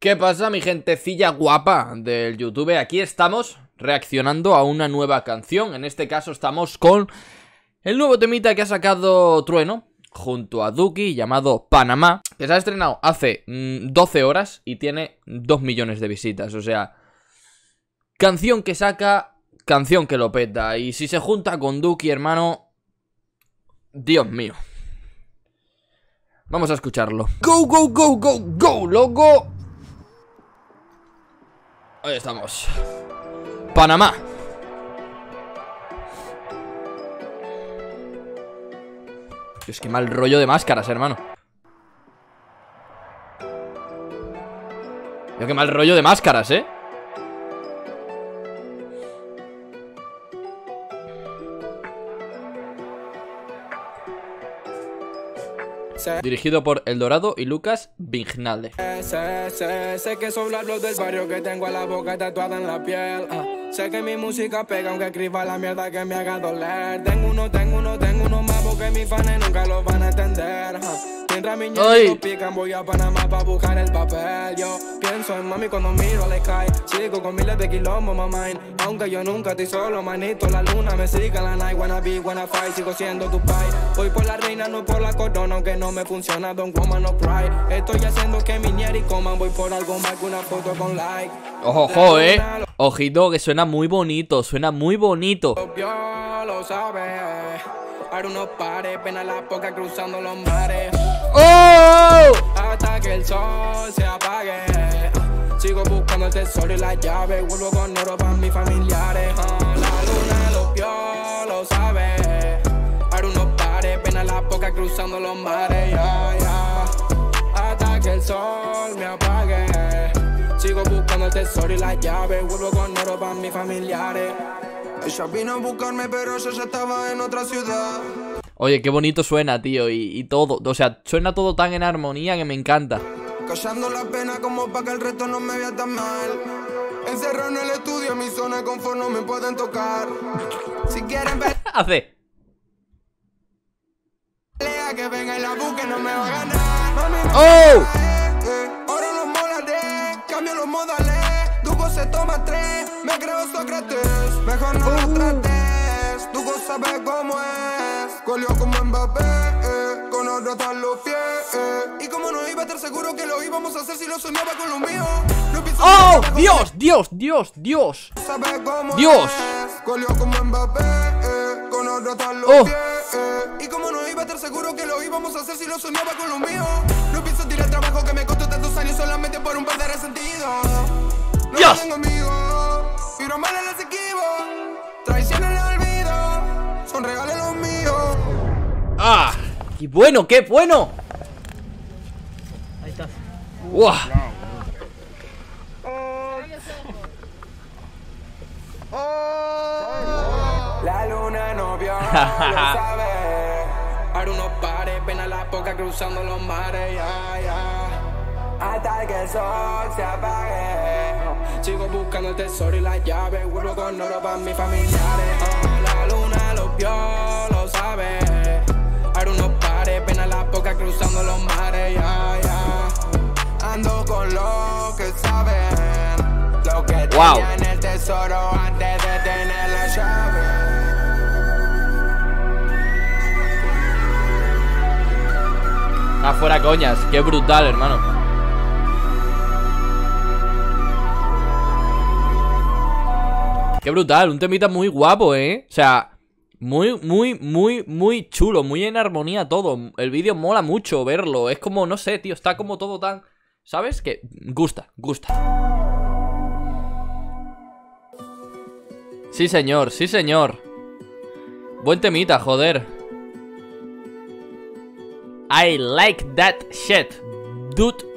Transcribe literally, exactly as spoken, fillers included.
¿Qué pasa, mi gentecilla guapa del YouTube? Aquí estamos reaccionando a una nueva canción. En este caso estamos con el nuevo temita que ha sacado Trueno junto a Duki, llamado Panamá, que se ha estrenado hace mmm, doce horas y tiene dos millones de visitas. O sea, canción que saca, canción que lo peta. Y si se junta con Duki, hermano, Dios mío. Vamos a escucharlo. Go, go, go, go, go, loco. Ahí estamos. Panamá. Dios, qué mal rollo de máscaras, hermano. Dios, qué mal rollo de máscaras, eh. Dirigido por El Dorado y Lucas Vignale. Sé, sé, sé que son los del barrio que tengo la boca tatuada en la piel. uh. Sé que mi música pega aunque escriba la mierda que me haga doler. Tengo uno, tengo uno, tengo uno más porque mis fans nunca lo van a entender. uh. Mientras mis niños pican voy a Panamá para buscar el papel. Yo pienso en mami cuando miro le cae. Sigo con miles de kilómetros, mamá. Aunque yo nunca estoy solo, manito. La luna me sigue la night. Wanna be, wanna fight. Sigo siendo tu pai. Voy por la reina, no por la corona. Aunque no me funciona, don't woman, no cry. Estoy haciendo que mi nieri coman. Voy por algo más que una foto con like. Ojo, ojo, eh. Ojito, que suena muy bonito. Suena muy bonito. Yo lo sabe. Ahora unos pares, pena la poca cruzando los mares. ¡Oh! Hasta que el sol se apague. Sigo buscando el tesoro y la llave. Vuelvo con oro para mis familiares. uh, La luna lo vio, lo sabe. Ahora unos pares, pena la poca cruzando los mares. Yeah, yeah. Hasta que el sol me apague. Sigo buscando el tesoro y la llave. Vuelvo con oro para mis familiares. Ella vino a buscarme pero yo ya estaba en otra ciudad. Oye, qué bonito suena, tío, y, y todo, o sea, suena todo tan en armonía que me encanta. Callando la pena como para que el resto no me vea tan mal. Encerrado en el estudio, mi zona de confort no me pueden tocar. Si quieren ver Hace pelea que venga y la busque no me va a ganar. Mami, no ¡Oh! me eh, ahora los molaré, cambio los modales. Duco se toma tres, me creo Sócrates. Mejor no la trates, Duco sabe cómo es. Colió como Mbappé, eh, con oro hasta los pies, eh. Y como no iba a estar seguro que lo íbamos a hacer si lo soñaba con lo mío. No ¡Oh! ¡Dios! ¡Dios! ¡Dios! ¡Dios! Sabe cómo ¡Dios! es. Colió como Mbappé, eh, con oro hasta los ¡Oh! pies, eh. Y como no iba a estar seguro que lo íbamos a hacer si lo soñaba con lo mío. No pienso tirar el trabajo que me costó tantos años solamente por un par de resentidos. No ¡Dios! tengo amigos, y no mal les esquivo. Traición en el olvido, son regalos los míos. ¡Ah! ¡Qué bueno! ¡Qué bueno! Ahí está. ¡Wow! La luna no vio, lo sabe. Ahora unos pares, pena la poca cruzando los mares. Yeah, yeah. Hasta que el sol se apague. Sigo buscando el tesoro y la llave. Vuelvo con oro para mis familiares. oh, La luna lo vio, lo sabe. Ahora unos pares, pena la poca cruzando los mares. Yeah, yeah. Ando con los que saben lo que Wow. tenían el tesoro antes de tener la llave. Ah, fuera coñas, qué brutal, hermano. Qué brutal, un temita muy guapo, eh. O sea, muy, muy, muy, muy chulo, muy en armonía todo. El vídeo mola mucho verlo. Es como, no sé, tío, está como todo tan... ¿Sabes? Que gusta, gusta. Sí, señor, sí, señor. Buen temita, joder. I like that shit, dude.